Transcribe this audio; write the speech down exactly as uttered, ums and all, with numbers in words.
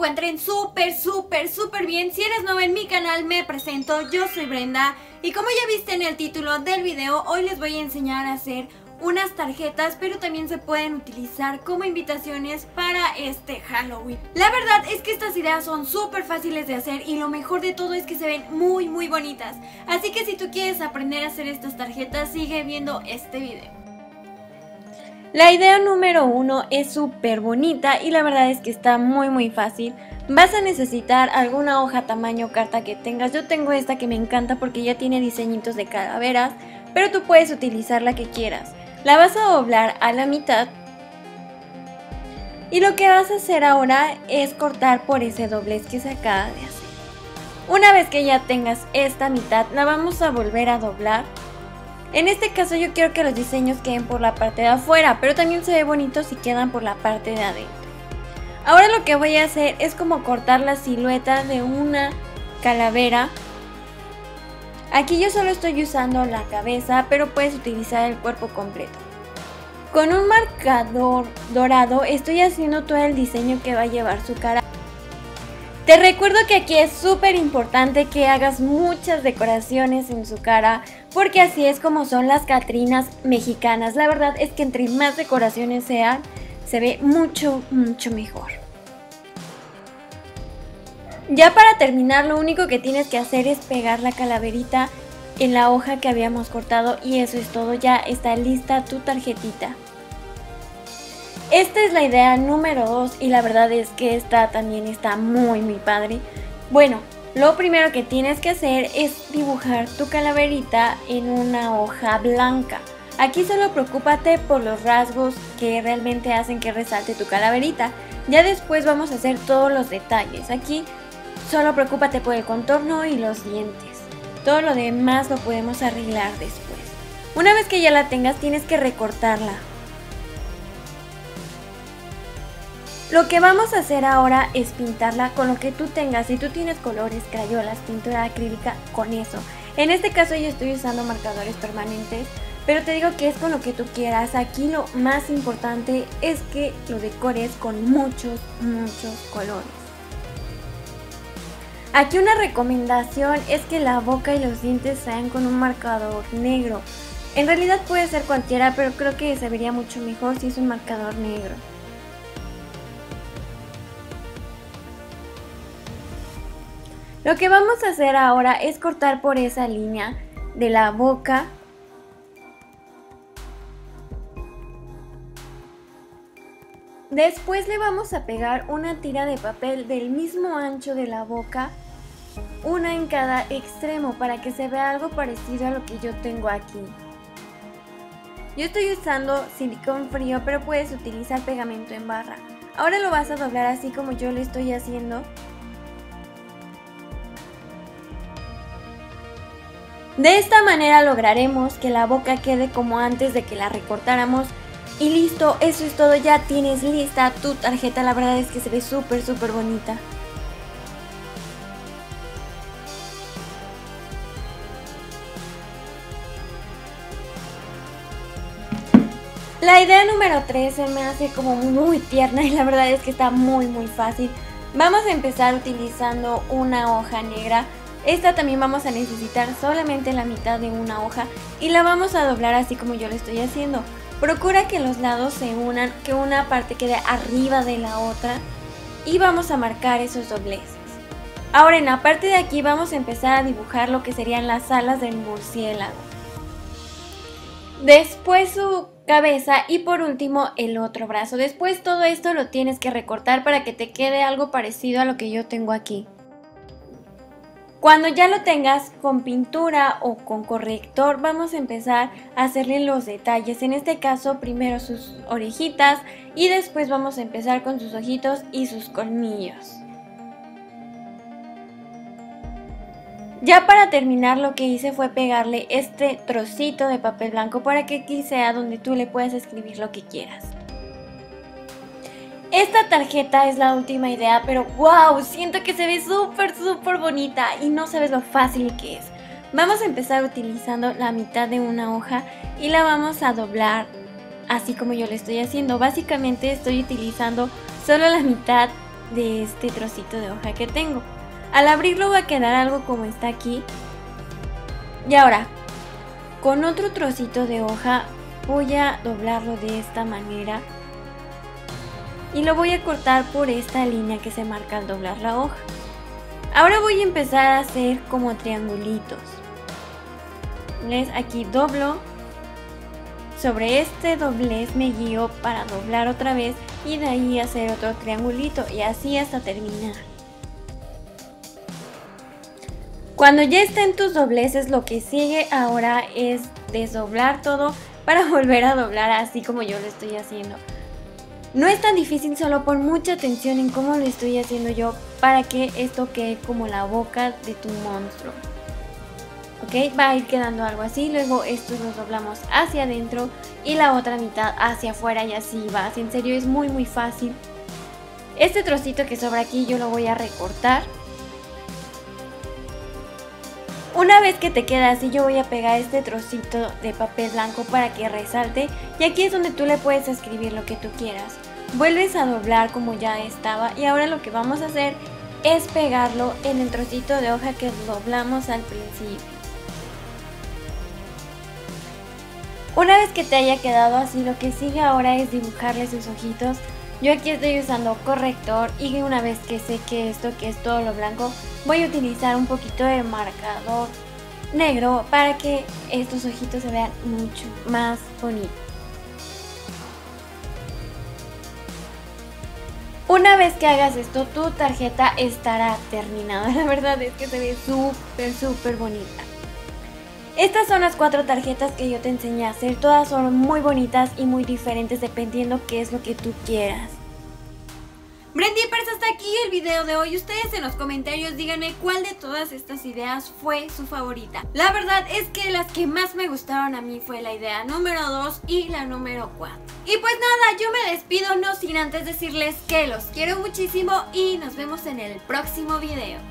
encuentren súper, súper, súper bien. Si eres nuevo en mi canal, me presento, yo soy Brenda. Y como ya viste en el título del video, hoy les voy a enseñar a hacer unas tarjetas, pero también se pueden utilizar como invitaciones para este Halloween. La verdad es que estas ideas son súper fáciles de hacer y lo mejor de todo es que se ven muy, muy bonitas. Así que si tú quieres aprender a hacer estas tarjetas, sigue viendo este video. La idea número uno es súper bonita y la verdad es que está muy muy fácil. Vas a necesitar alguna hoja tamaño carta que tengas. Yo tengo esta que me encanta porque ya tiene diseñitos de calaveras, pero tú puedes utilizar la que quieras. La vas a doblar a la mitad y lo que vas a hacer ahora es cortar por ese doblez que se acaba de hacer. Una vez que ya tengas esta mitad, la vamos a volver a doblar. En este caso yo quiero que los diseños queden por la parte de afuera, pero también se ve bonito si quedan por la parte de adentro. Ahora lo que voy a hacer es como cortar la silueta de una calavera. Aquí yo solo estoy usando la cabeza, pero puedes utilizar el cuerpo completo. Con un marcador dorado estoy haciendo todo el diseño que va a llevar su cara. Te recuerdo que aquí es súper importante que hagas muchas decoraciones en su cara, porque así es como son las catrinas mexicanas. La verdad es que entre más decoraciones sean, se ve mucho, mucho mejor. Ya para terminar, lo único que tienes que hacer es pegar la calaverita en la hoja que habíamos cortado y eso es todo. Ya está lista tu tarjetita. Esta es la idea número dos y la verdad es que esta también está muy muy padre. Bueno, lo primero que tienes que hacer es dibujar tu calaverita en una hoja blanca. Aquí solo preocúpate por los rasgos que realmente hacen que resalte tu calaverita. Ya después vamos a hacer todos los detalles. Aquí solo preocúpate por el contorno y los dientes. Todo lo demás lo podemos arreglar después. Una vez que ya la tengas, tienes que recortarla. Lo que vamos a hacer ahora es pintarla con lo que tú tengas. Si tú tienes colores, crayolas, pintura acrílica, con eso. En este caso yo estoy usando marcadores permanentes, pero te digo que es con lo que tú quieras. Aquí lo más importante es que lo decores con muchos, muchos colores. Aquí una recomendación es que la boca y los dientes sean con un marcador negro. En realidad puede ser cualquiera, pero creo que se vería mucho mejor si es un marcador negro. Lo que vamos a hacer ahora es cortar por esa línea de la boca. Después le vamos a pegar una tira de papel del mismo ancho de la boca, una en cada extremo para que se vea algo parecido a lo que yo tengo aquí. Yo estoy usando silicón frío, pero puedes utilizar pegamento en barra. Ahora lo vas a doblar así como yo lo estoy haciendo. De esta manera lograremos que la boca quede como antes de que la recortáramos. Y listo, eso es todo, ya tienes lista tu tarjeta. La verdad es que se ve súper súper bonita. La idea número tres se me hace como muy tierna y la verdad es que está muy muy fácil. Vamos a empezar utilizando una hoja negra. Esta también vamos a necesitar solamente la mitad de una hoja y la vamos a doblar así como yo lo estoy haciendo. Procura que los lados se unan, que una parte quede arriba de la otra y vamos a marcar esos dobleces. Ahora en la parte de aquí vamos a empezar a dibujar lo que serían las alas del murciélago. Después su cabeza y por último el otro brazo. Después todo esto lo tienes que recortar para que te quede algo parecido a lo que yo tengo aquí. Cuando ya lo tengas con pintura o con corrector, vamos a empezar a hacerle los detalles. En este caso, primero sus orejitas y después vamos a empezar con sus ojitos y sus colmillos. Ya para terminar, lo que hice fue pegarle este trocito de papel blanco para que aquí sea donde tú le puedas escribir lo que quieras. Esta tarjeta es la última idea, pero wow, siento que se ve súper súper bonita y no sabes lo fácil que es. Vamos a empezar utilizando la mitad de una hoja y la vamos a doblar así como yo lo estoy haciendo. Básicamente estoy utilizando solo la mitad de este trocito de hoja que tengo. Al abrirlo va a quedar algo como está aquí. Y ahora, con otro trocito de hoja voy a doblarlo de esta manera. Y lo voy a cortar por esta línea que se marca al doblar la hoja. Ahora voy a empezar a hacer como triangulitos. ¿Ves? Aquí doblo. Sobre este doblez me guío para doblar otra vez y de ahí hacer otro triangulito y así hasta terminar. Cuando ya estén tus dobleces, lo que sigue ahora es desdoblar todo para volver a doblar así como yo lo estoy haciendo. No es tan difícil, solo pon mucha atención en cómo lo estoy haciendo yo para que esto quede como la boca de tu monstruo. ¿Ok? Va a ir quedando algo así, luego estos los doblamos hacia adentro y la otra mitad hacia afuera y así vas. En serio, es muy muy fácil. Este trocito que sobra aquí yo lo voy a recortar. Una vez que te queda así, yo voy a pegar este trocito de papel blanco para que resalte y aquí es donde tú le puedes escribir lo que tú quieras. Vuelves a doblar como ya estaba y ahora lo que vamos a hacer es pegarlo en el trocito de hoja que doblamos al principio. Una vez que te haya quedado así, lo que sigue ahora es dibujarle sus ojitos. Yo aquí estoy usando corrector y una vez que seque esto, que es todo lo blanco, voy a utilizar un poquito de marcador negro para que estos ojitos se vean mucho más bonitos. Una vez que hagas esto, tu tarjeta estará terminada. La verdad es que se ve súper, súper bonita. Estas son las cuatro tarjetas que yo te enseñé a hacer. Todas son muy bonitas y muy diferentes dependiendo qué es lo que tú quieras. Brendipers, hasta aquí el video de hoy. Ustedes en los comentarios díganme cuál de todas estas ideas fue su favorita. La verdad es que las que más me gustaron a mí fue la idea número dos y la número cuatro. Y pues nada, yo me despido no sin antes decirles que los quiero muchísimo y nos vemos en el próximo video.